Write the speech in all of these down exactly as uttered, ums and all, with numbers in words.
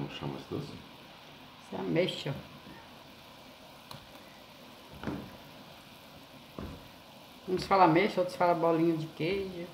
Como chama esse doce? Isso é ameixa. Uns falam ameixa, outros falam bolinha de queijo.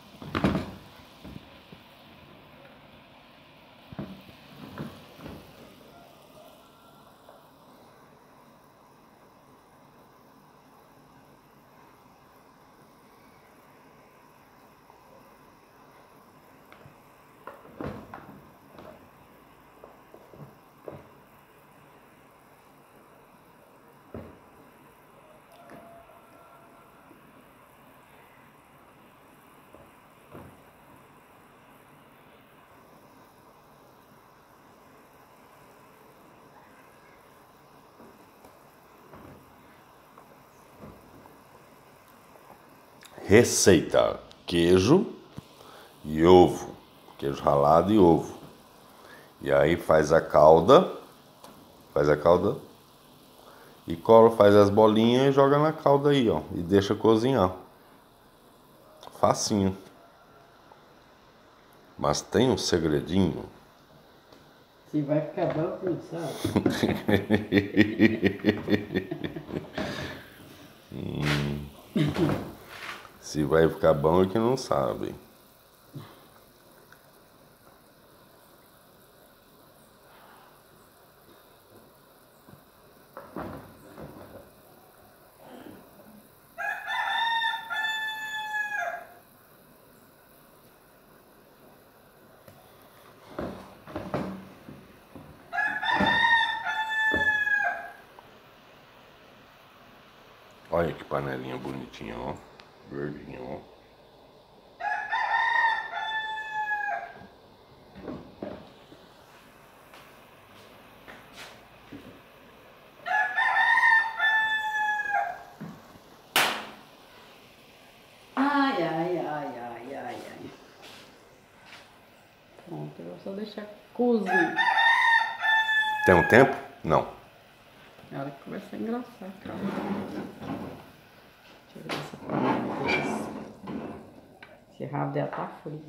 Receita: queijo e ovo, queijo ralado e ovo. E aí faz a calda, faz a calda e cola, faz as bolinhas e joga na calda aí, ó, e deixa cozinhar. Facinho. Mas tem um segredinho. Se vai ficar bom, tu não sabe. hum. Se vai ficar bom é que não sabe. Olha que panelinha bonitinha, ó. Verdinha, ó. Ai, ai, ai, ai, ai, ai. Pronto, eu vou só deixar cozinhar. Tem um tempo? Não. É hora que começa a engrossar, calma. Deixa eu ver essa panela deles. Esse rabo dela tá frio.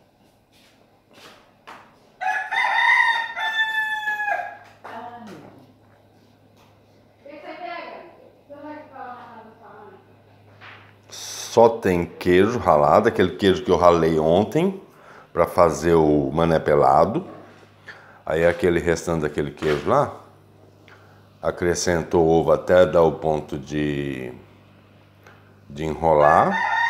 Só tem queijo ralado, aquele queijo que eu ralei ontem para fazer o mané pelado. Aí aquele restante daquele queijo lá, acrescentou ovo até dar o ponto de, de enrolar.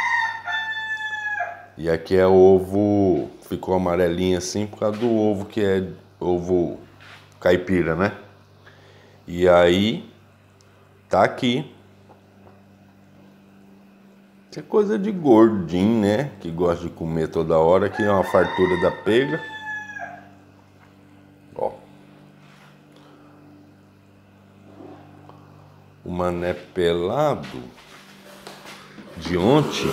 E aqui é ovo, ficou amarelinho assim por causa do ovo que é ovo caipira, né? E aí tá aqui. Isso é coisa de gordinho, né? Que gosta de comer toda hora. Aqui é uma fartura da pega. Ó. O mané pelado de ontem.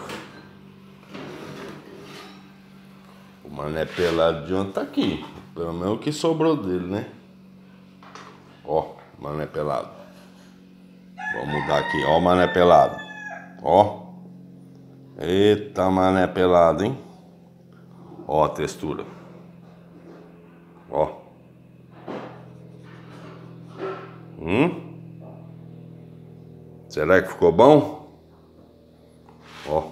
O mané pelado de ontem tá aqui. Pelo menos o que sobrou dele, né? Ó, mané pelado. Vamos mudar aqui. Ó o mané pelado. Ó. Eita, mané pelado, hein? Ó a textura. Ó. Hum? Será que ficou bom? Ó.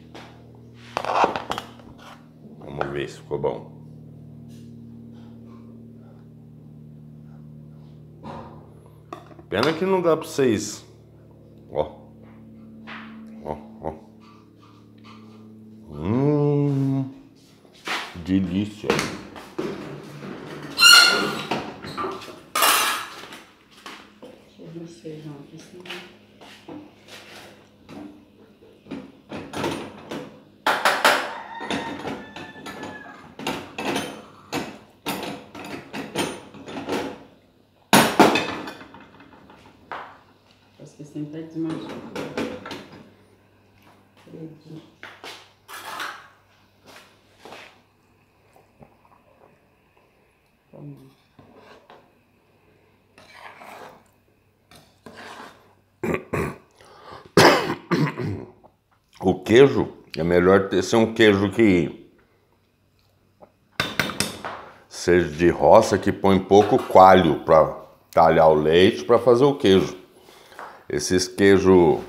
Vamos ver se ficou bom. Pena que não dá pra vocês. Ó. Ó, ó. Hum. Delícia. Deixa eu ver esse feijão aqui em cima. Parece que sempre tá desmanchando. Acredito. O queijo é melhor ter ser um queijo que seja de roça, que põe pouco coalho para talhar o leite para fazer o queijo. Esses queijos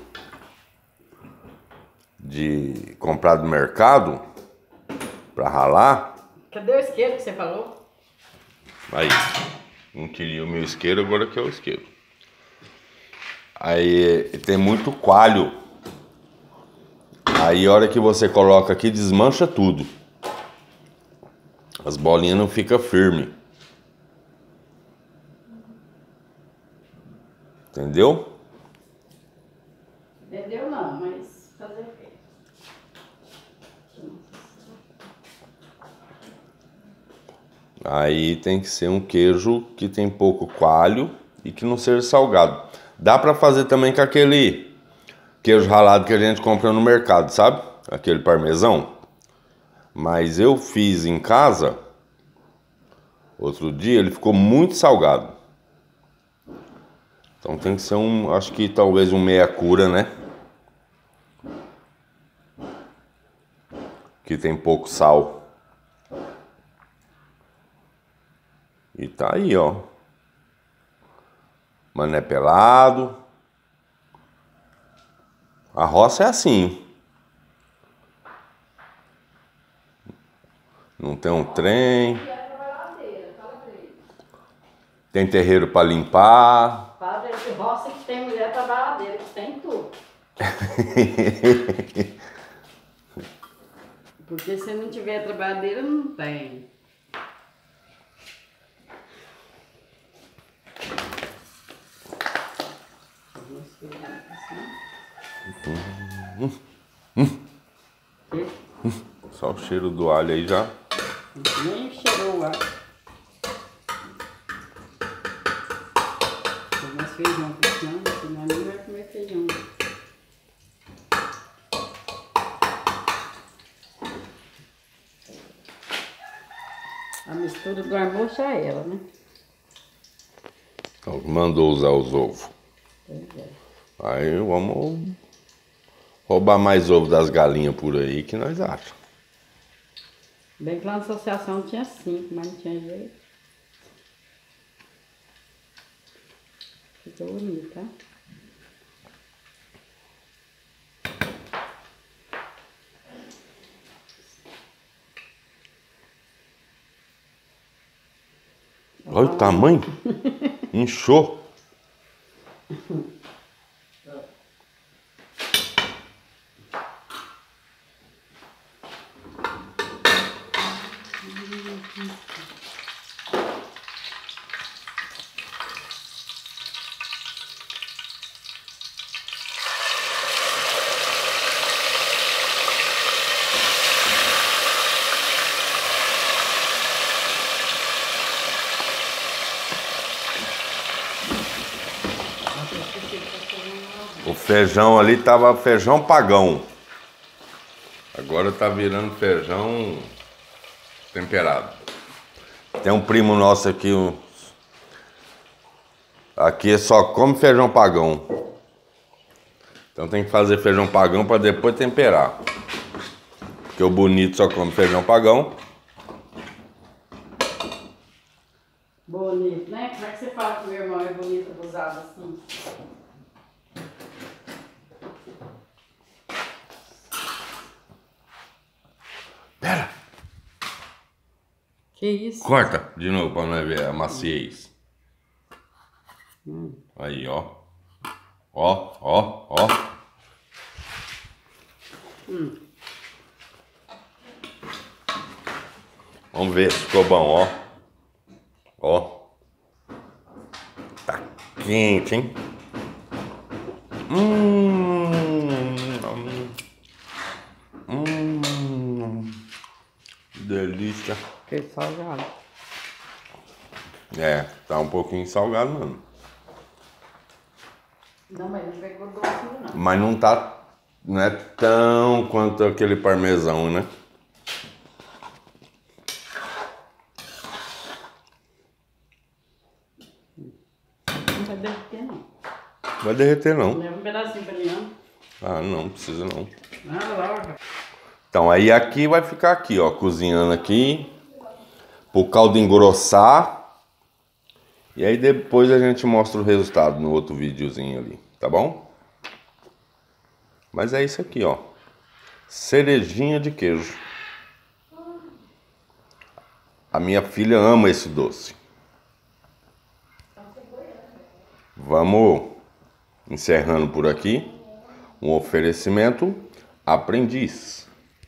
de comprar do mercado para ralar. Cadê o isqueiro que você falou? Aí, não queria o meu isqueiro, agora que é o isqueiro. Aí tem muito coalho. Aí a hora que você coloca aqui, desmancha tudo. As bolinhas não ficam firmes. Entendeu? Entendeu não, mas fazer o quê? Aí tem que ser um queijo que tem pouco coalho e que não seja salgado. Dá pra fazer também com aquele queijo ralado que a gente compra no mercado, sabe? Aquele parmesão. Mas eu fiz em casa outro dia, ele ficou muito salgado. Então tem que ser um, acho que talvez um meia cura, né? Que tem pouco sal. E tá aí, ó. Mané pelado. A roça é assim. Não tem um trem. Tem terreiro para limpar. Padre de roça que tem mulher trabalhadeira, que tem tudo. Porque se não tiver trabalhadeira, não tem. Hum, hum, hum. Só o cheiro do alho aí já. Nem cheirou o ar. Tem mais feijão cozinhando, senão nem vai comer feijão. A mistura do almoço é ela, né? Então, mandou usar os ovos. Pois é. Aí vamos roubar mais ovo das galinhas por aí, que nós achamos. Bem que lá na associação tinha cinco, mas não tinha jeito. Ficou bonito, tá? Olha o tamanho. Inchou. O feijão ali tava feijão pagão. Agora tá virando feijão temperado. Tem um primo nosso aqui, um... aqui só come feijão pagão. Então tem que fazer feijão pagão para depois temperar. Porque o bonito só come feijão pagão. Bonito, né? Como é que você fala que o meu irmão é bonito usado assim? Pera! Que isso? Corta de novo para nós ver a maciez. Hum. Aí, ó. Ó, ó, ó. Hum. Vamos ver se ficou bom, ó. Ó. Tá quente, hein? Hum. Hum. Delícia. Que salgado. É, tá um pouquinho salgado mesmo. Não, mas não pegou doce não. Mas não tá... Não é tão quanto aquele parmesão, né? Não vai derreter não. Vai derreter não. Leva um pedacinho pra mim, Ah, não, precisa não. não. Ah, logo. Então aí aqui vai ficar aqui, ó, cozinhando aqui. pro caldo engrossar. E aí depois a gente mostra o resultado no outro videozinho ali, tá bom? Mas é isso aqui, ó. Cerejinha de queijo. A minha filha ama esse doce. Vamos encerrando por aqui. Um oferecimento aprendiz.